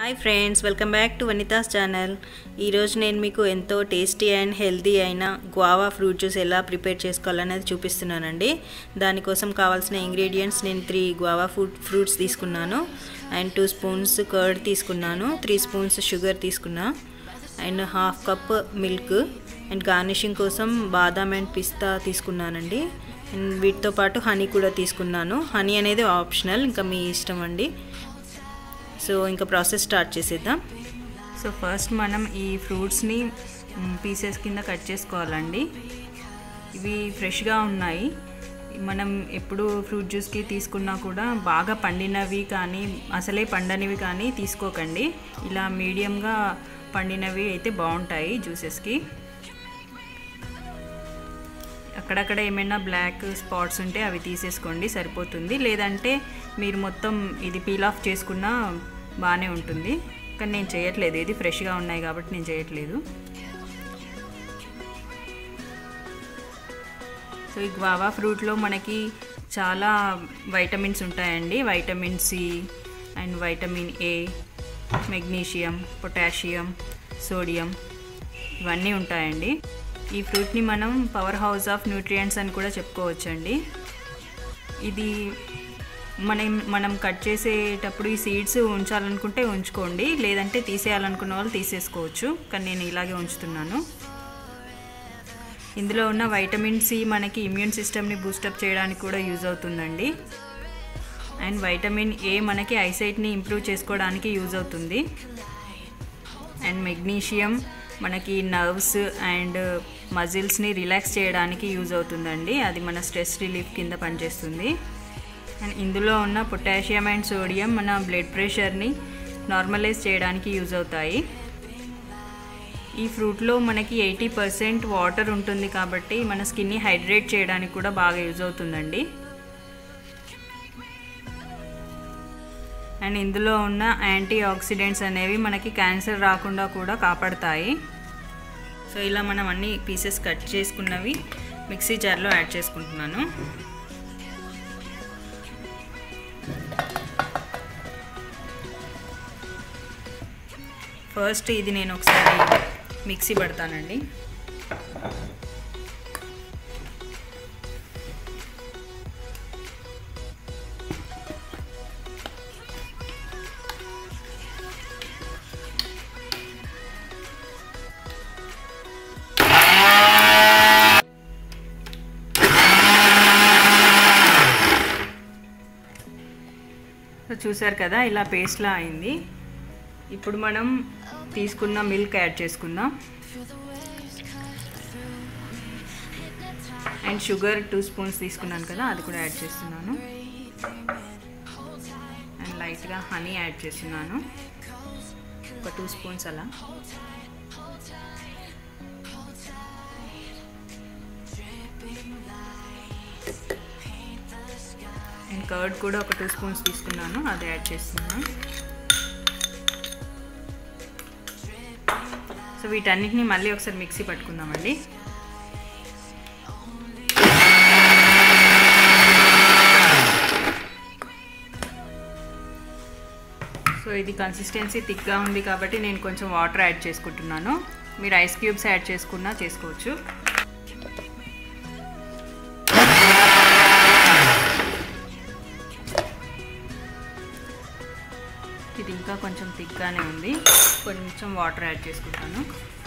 Hi friends, welcome back to Vanitha's channel. ఈరోజు నేను మీకు ఎంతో టేస్టీ అండ్ హెల్తీ అయిన గువావా ఫ్రూట్ జ్యూస్ ఎలా ప్రిపేర్ చేసుకోవాలనేది చూపిస్తున్నానండి. దానికోసం కావాల్సిన ఇంగ్రీడియంట్స్ నేను 3 గువావా ఫ్రూట్స్ తీసుకున్నాను అండ్ 2 స్పూన్స్ కర్డ్ తీసుకున్నాను, 3 స్పూన్స్ షుగర్ తీసుకున్నా and half cup milk and garnishing కోసం బాదాం అండ్ పిస్తా తీసుకున్నానండి. అండ్ వీటితో పాటు హనీ కూడా తీసుకున్నాను. హనీ అనేది ఆప్షనల్, ఇంకా మీ ఇష్టం అండి. సో ఇంకా ప్రాసెస్ స్టార్ట్ చేసేద్దాం. సో ఫస్ట్ మనం ఈ ఫ్రూట్స్ని పీసెస్ కింద కట్ చేసుకోవాలండి. ఇవి ఫ్రెష్గా ఉన్నాయి. మనం ఎప్పుడు ఫ్రూట్ జ్యూస్కి తీసుకున్నా కూడా బాగా పండినవి కానీ అసలే పండనివి కానీ తీసుకోకండి. ఇలా మీడియంగా పండినవి అయితే బాగుంటాయి జ్యూసెస్కి. అక్కడక్కడ ఏమైనా బ్లాక్ స్పాట్స్ ఉంటే అవి తీసేసుకోండి, సరిపోతుంది. లేదంటే మీరు మొత్తం ఇది పీల్ ఆఫ్ చేసుకున్నా బాగానే ఉంటుంది, కానీ నేను చేయట్లేదు. ఇది ఫ్రెష్గా ఉన్నాయి కాబట్టి నేను చేయట్లేదు. సో ఈ గువావా ఫ్రూట్లో మనకి చాలా వైటమిన్స్ ఉంటాయండి. Vitamin C and vitamin A, magnesium, potassium, sodium ఇవన్నీ ఉంటాయండి. ఈ ఫ్రూట్ని మనం పవర్ హౌస్ ఆఫ్ న్యూట్రియంట్స్ అని కూడా చెప్పుకోవచ్చండి. ఇది మనం కట్ చేసేటప్పుడు ఈ సీడ్స్ ఉంచాలనుకుంటే ఉంచుకోండి, లేదంటే తీసేయాలనుకున్న వాళ్ళు తీసేసుకోవచ్చు, కానీ నేను ఇలాగే ఉంచుతున్నాను. ఇందులో ఉన్న వైటమిన్ సి మనకి ఇమ్యూన్ సిస్టమ్ని బూస్టప్ చేయడానికి కూడా యూజ్ అవుతుందండి. అండ్ వైటమిన్ ఏ మనకి ఐసైట్ని ఇంప్రూవ్ చేసుకోవడానికి యూజ్ అవుతుంది. అండ్ మెగ్నీషియం మనకి నర్వ్స్ అండ్ మజిల్స్ని రిలాక్స్ చేయడానికి యూజ్ అవుతుందండి. అది మన స్ట్రెస్ రిలీఫ్ కింద పనిచేస్తుంది. అండ్ ఇందులో ఉన్న పొటాషియం అండ్ సోడియం మన బ్లడ్ ప్రెషర్ని నార్మలైజ్ చేయడానికి యూజ్ అవుతాయి. ఈ ఫ్రూట్లో మనకి 80% వాటర్ ఉంటుంది కాబట్టి మన స్కిన్ని హైడ్రేట్ చేయడానికి కూడా బాగా యూజ్ అవుతుందండి. అండ్ ఇందులో ఉన్న యాంటీ ఆక్సిడెంట్స్ అనేవి మనకి క్యాన్సర్ రాకుండా కూడా కాపాడుతాయి. సో ఇలా మనం అన్ని పీసెస్ కట్ చేసుకున్నవి మిక్సీ జార్లో యాడ్ చేసుకుంటున్నాను. ఫస్ట్ ఇది నేను ఒకసారి మిక్సీ పడతానండి. చూసారు కదా, ఇలా పేస్ట్లా అయింది. ఇప్పుడు మనం తీసుకున్న మిల్క్ యాడ్ చేసుకుందాం. అండ్ షుగర్ 2 స్పూన్స్ తీసుకున్నాను కదా, అది కూడా యాడ్ చేస్తున్నాను. అండ్ లైట్గా హనీ యాడ్ చేస్తున్నాను, ఒక 2 స్పూన్స్ అలా. అండ్ కర్డ్ కూడా ఒక 2 స్పూన్స్ తీసుకున్నాను, అది యాడ్ చేస్తున్నాను. సో వీటన్నిటిని మళ్ళీ ఒకసారి మిక్సీ పట్టుకుందామండి. సో ఇది కన్సిస్టెన్సీ థిక్గా ఉంది కాబట్టి నేను కొంచెం వాటర్ యాడ్ చేసుకుంటున్నాను. మీరు ఐస్ క్యూబ్స్ యాడ్ చేసుకున్నా చేసుకోవచ్చు. ఇది ఇంకా కొంచెం థిక్గానే ఉంది, కొంచెం వాటర్ యాడ్ చేసుకుంటాను.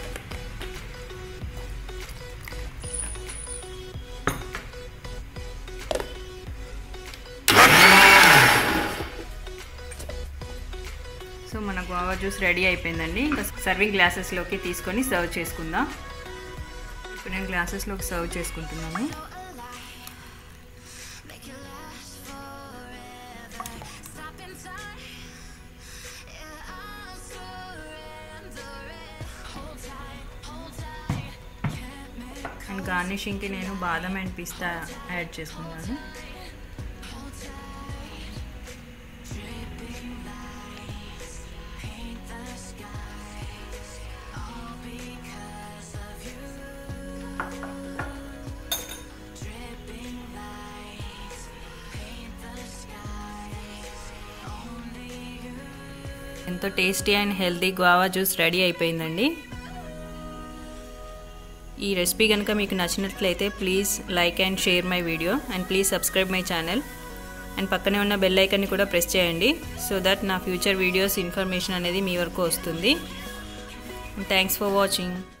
సో మన గువావా జ్యూస్ రెడీ అయిపోయిందండి. ఇంకా సర్వింగ్ గ్లాసెస్లోకి తీసుకొని సర్వ్ చేసుకుందాం. ఇప్పుడు నేను గ్లాసెస్లోకి సర్వ్ చేసుకుంటున్నాను. అండ్ గార్నిషింగ్కి నేను బాదం అండ్ పిస్తా యాడ్ చేసుకున్నాను. ఎంతో tasty and healthy guava juice ready అయిపోయిందండి. ఈ రెసిపీ కనుక మీకు నచ్చినట్లయితే please like and share my video and please subscribe my channel and పక్కనే ఉన్న బెల్ ఐకాన్ని కూడా ప్రెస్ చేయండి సో దట్ నా ఫ్యూచర్ వీడియోస్ ఇన్ఫర్మేషన్ అనేది మీ వరకు వస్తుంది. Thanks for watching.